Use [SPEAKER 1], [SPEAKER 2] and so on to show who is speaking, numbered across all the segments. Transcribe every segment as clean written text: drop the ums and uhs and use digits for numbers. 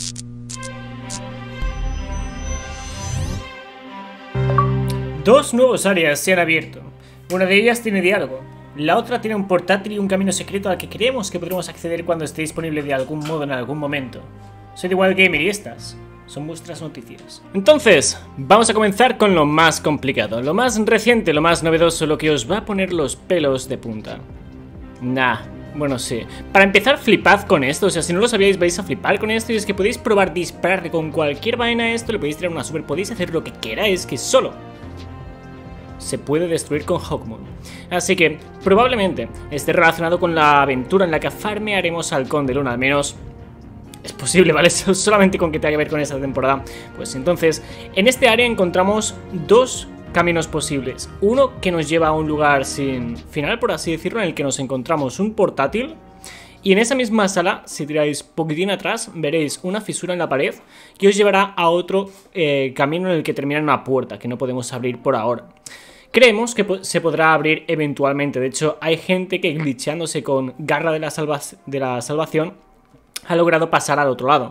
[SPEAKER 1] Dos nuevos áreas se han abierto. Una de ellas tiene diálogo. La otra tiene un portátil y un camino secreto al que creemos que podremos acceder cuando esté disponible de algún modo en algún momento. Soy de Wild Gamer y estas son vuestras noticias. Entonces, vamos a comenzar con lo más complicado, lo más reciente, lo más novedoso, lo que os va a poner los pelos de punta. Bueno, sí. Para empezar, flipad con esto. O sea, si no lo sabíais, vais a flipar con esto. Y es que podéis probar disparar con cualquier vaina a esto. Le podéis tirar una super. Podéis hacer lo que queráis, que solo se puede destruir con Hawkmoon. Así que probablemente esté relacionado con la aventura en la que farmearemos al Conde Luna. Al menos es posible, ¿vale? Solamente con que tenga que ver con esta temporada. Pues entonces, en este área encontramos dos caminos posibles. Uno que nos lleva a un lugar sin final, por así decirlo, en el que nos encontramos un portátil. Y en esa misma sala, si tiráis poquitín atrás, veréis una fisura en la pared que os llevará a otro camino en el que termina en una puerta que no podemos abrir por ahora. Creemos que se podrá abrir eventualmente. De hecho, hay gente que glitcheándose con Garra de la Salvación ha logrado pasar al otro lado.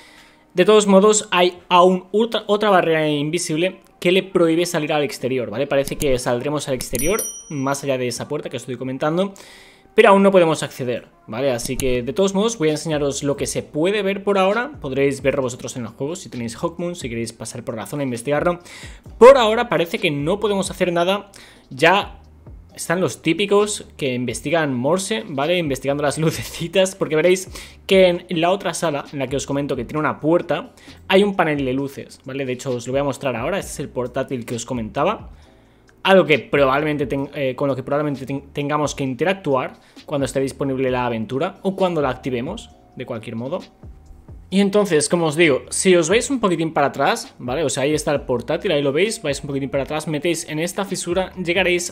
[SPEAKER 1] De todos modos, hay aún otra barrera invisible que le prohíbe salir al exterior, ¿vale? Parece que saldremos al exterior, más allá de esa puerta que estoy comentando, pero aún no podemos acceder, ¿vale? Así que, de todos modos, voy a enseñaros lo que se puede ver por ahora. Podréis verlo vosotros en el juego si tenéis Hawkmoon, si queréis pasar por la zona e investigarlo. Por ahora parece que no podemos hacer nada. Ya están los típicos que investigan Morse, ¿vale? Investigando las lucecitas, porque veréis que en la otra sala, en la que os comento que tiene una puerta, hay un panel de luces, ¿vale? De hecho, os lo voy a mostrar ahora. Este es el portátil que os comentaba. Algo que probablemente con lo que probablemente tengamos que interactuar cuando esté disponible la aventura o cuando la activemos, de cualquier modo. Y entonces, como os digo, si os vais un poquitín para atrás, ¿vale? O sea, ahí está el portátil, ahí lo veis, vais un poquitín para atrás, metéis en esta fisura, llegaréis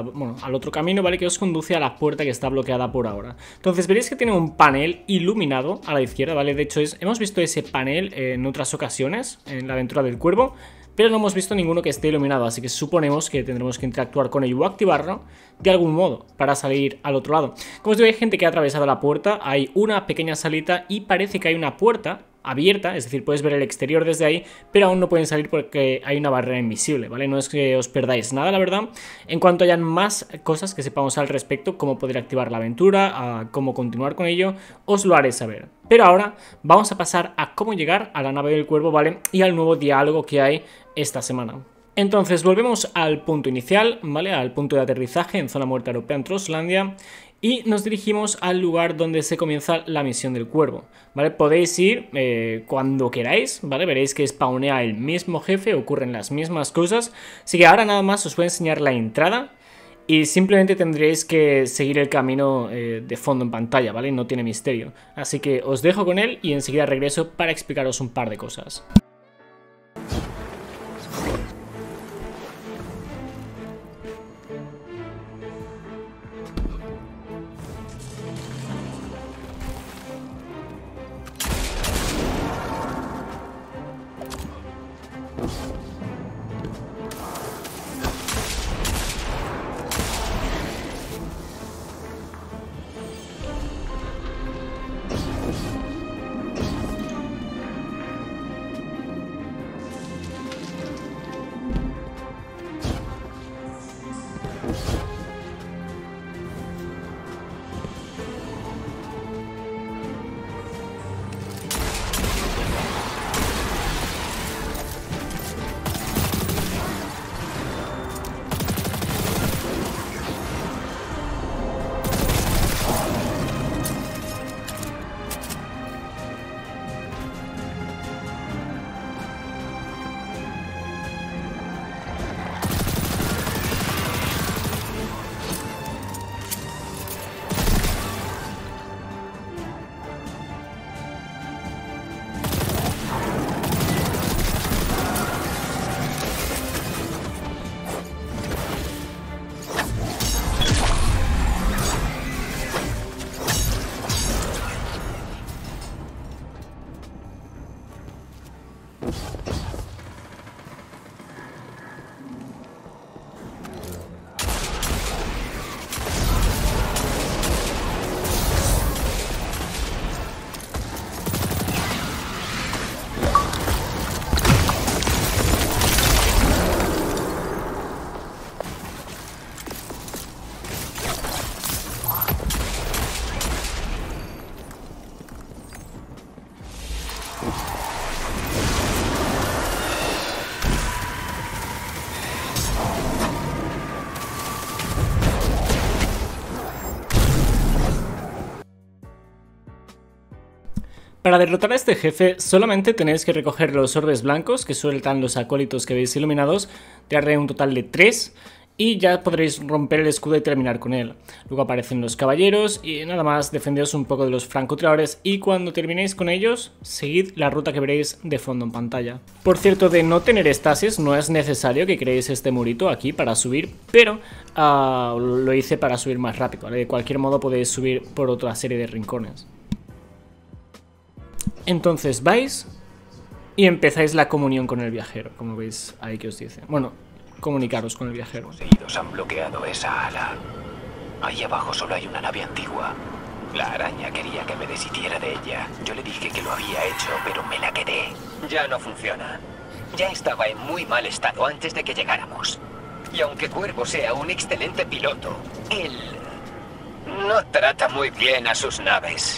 [SPEAKER 1] al otro camino, ¿vale? Que os conduce a la puerta que está bloqueada por ahora. Entonces veréis que tiene un panel iluminado a la izquierda, ¿vale? De hecho, hemos visto ese panel en otras ocasiones, en la aventura del cuervo, pero no hemos visto ninguno que esté iluminado, así que suponemos que tendremos que interactuar con ello o activarlo de algún modo para salir al otro lado. Como os digo, hay gente que ha atravesado la puerta, hay una pequeña salita y parece que hay una puerta abierta, es decir, puedes ver el exterior desde ahí, pero aún no pueden salir porque hay una barrera invisible, ¿vale? No es que os perdáis nada, la verdad. En cuanto hayan más cosas que sepamos al respecto, cómo poder activar la aventura, cómo continuar con ello, os lo haré saber. Pero ahora vamos a pasar a cómo llegar a la nave del cuervo, ¿vale? Y al nuevo diálogo que hay esta semana. Entonces volvemos al punto inicial, ¿vale? Al punto de aterrizaje en zona muerta europea en Trostlandia. Y nos dirigimos al lugar donde se comienza la misión del cuervo, ¿vale? Podéis ir cuando queráis, ¿vale? Veréis que spawnea el mismo jefe, ocurren las mismas cosas. Así que ahora nada más os voy a enseñar la entrada y simplemente tendréis que seguir el camino de fondo en pantalla, ¿vale? No tiene misterio. Así que os dejo con él y enseguida regreso para explicaros un par de cosas. Para derrotar a este jefe solamente tenéis que recoger los orbes blancos que sueltan los acólitos que veis iluminados, tirarle un total de 3 y ya podréis romper el escudo y terminar con él. Luego aparecen los caballeros y nada más, defendeos un poco de los francotiradores y cuando terminéis con ellos, seguid la ruta que veréis de fondo en pantalla. Por cierto, de no tener estasis no es necesario que creéis este murito aquí para subir, pero lo hice para subir más rápido, ¿vale? De cualquier modo podéis subir por otra serie de rincones. Entonces vais y empezáis la comunión con el viajero, como veis ahí que os dice. Bueno, comunicaros con el viajero.
[SPEAKER 2] Los poseídos han bloqueado esa ala. Ahí abajo solo hay una nave antigua. La araña quería que me deshiciera de ella. Yo le dije que lo había hecho, pero me la quedé. Ya no funciona. Ya estaba en muy mal estado antes de que llegáramos. Y aunque Cuervo sea un excelente piloto, él no trata muy bien a sus naves.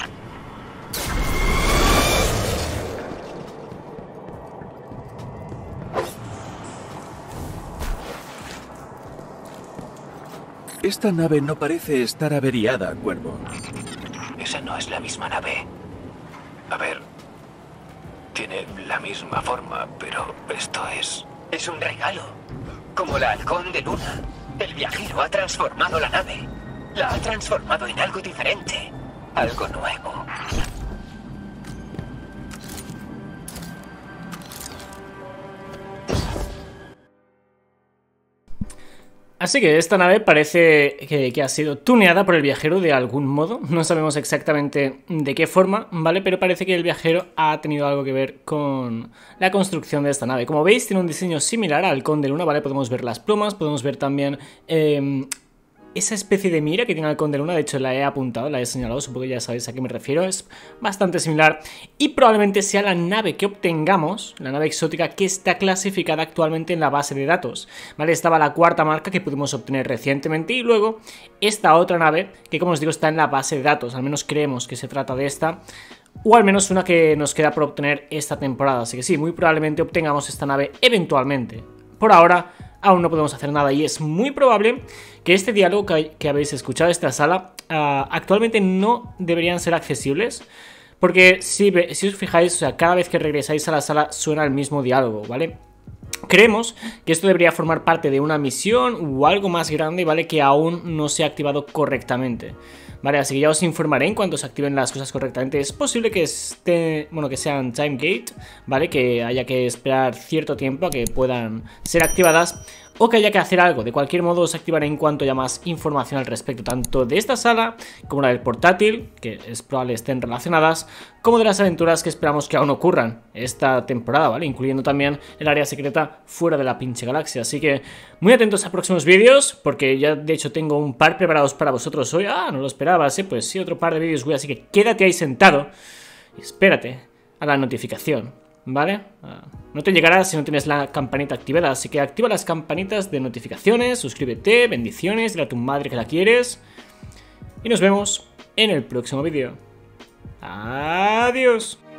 [SPEAKER 3] Esta nave no parece estar averiada, Cuervo.
[SPEAKER 2] Esa no es la misma nave. A ver, tiene la misma forma, pero esto es... Es un regalo. Como la Halcón de Luna. El viajero ha transformado la nave. La ha transformado en algo diferente. Algo nuevo.
[SPEAKER 1] Así que esta nave parece que ha sido tuneada por el viajero de algún modo. No sabemos exactamente de qué forma, ¿vale? Pero parece que el viajero ha tenido algo que ver con la construcción de esta nave. Como veis, tiene un diseño similar al Halcón de Luna, ¿vale? Podemos ver las plumas, podemos ver también esa especie de mira que tiene el Halcón de Luna. De hecho la he apuntado, la he señalado, supongo que ya sabéis a qué me refiero. Es bastante similar y probablemente sea la nave que obtengamos, la nave exótica que está clasificada actualmente en la base de datos, ¿vale? Estaba la cuarta marca que pudimos obtener recientemente y luego esta otra nave que, como os digo, está en la base de datos. Al menos creemos que se trata de esta, o al menos una que nos queda por obtener esta temporada. Así que sí, muy probablemente obtengamos esta nave eventualmente. Por ahora aún no podemos hacer nada y es muy probable que este diálogo que habéis escuchado, esta sala, actualmente no deberían ser accesibles. Porque si os fijáis, o sea, cada vez que regresáis a la sala suena el mismo diálogo, ¿vale? Creemos que esto debería formar parte de una misión o algo más grande, ¿vale? Que aún no se ha activado correctamente, ¿vale? Así que ya os informaré en cuanto se activen las cosas correctamente. Es posible que que sean time gate, ¿vale? Que haya que esperar cierto tiempo a que puedan ser activadas o que haya que hacer algo. De cualquier modo os activaré en cuanto haya más información al respecto, tanto de esta sala como la del portátil, que es probable estén relacionadas, como de las aventuras que esperamos que aún ocurran esta temporada, ¿vale? Incluyendo también el área secreta fuera de la pinche galaxia. Así que muy atentos a próximos vídeos, porque ya de hecho tengo un par preparados para vosotros hoy. No lo esperabas, ¿eh? Pues sí, otro par de vídeos, güey, así que quédate ahí sentado y espérate a la notificación, ¿vale? No te llegará si no tienes la campanita activada, así que activa las campanitas de notificaciones, suscríbete, bendiciones, dile a tu madre que la quieres y nos vemos en el próximo vídeo. Adiós.